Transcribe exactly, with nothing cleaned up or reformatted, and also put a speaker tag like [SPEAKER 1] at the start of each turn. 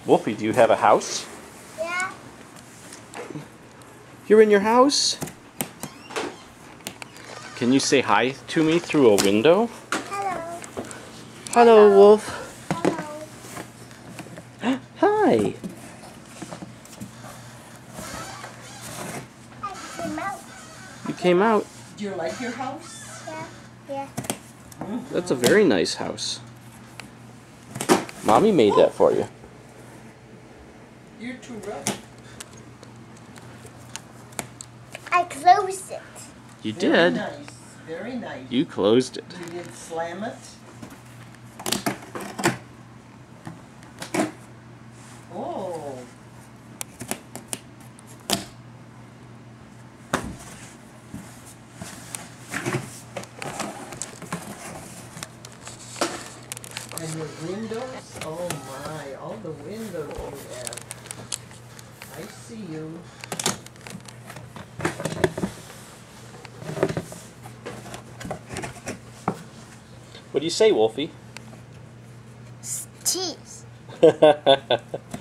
[SPEAKER 1] Wolfie, do you have a house?
[SPEAKER 2] Yeah.
[SPEAKER 1] You're in your house? Can you say hi to me through a window?
[SPEAKER 2] Hello.
[SPEAKER 1] Hello, Wolf.
[SPEAKER 2] Hello.
[SPEAKER 1] Hi.
[SPEAKER 2] I came out.
[SPEAKER 1] You came out.
[SPEAKER 3] Do you like your house?
[SPEAKER 2] Yeah. Yeah.
[SPEAKER 1] That's a very nice house. Mommy made that for you.
[SPEAKER 3] You're too rough.
[SPEAKER 2] I closed it.
[SPEAKER 1] You
[SPEAKER 3] Very
[SPEAKER 1] did.
[SPEAKER 3] nice. Very nice.
[SPEAKER 1] You closed it.
[SPEAKER 3] You didn't slam it. Oh. And your windows? Oh my, all the windows you have. I see you.
[SPEAKER 1] What do you say, Wolfie?
[SPEAKER 2] Cheese.